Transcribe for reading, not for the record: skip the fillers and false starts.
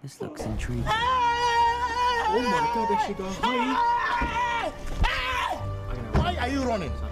This looks intriguing. Oh my god, there she goes. Why are you running?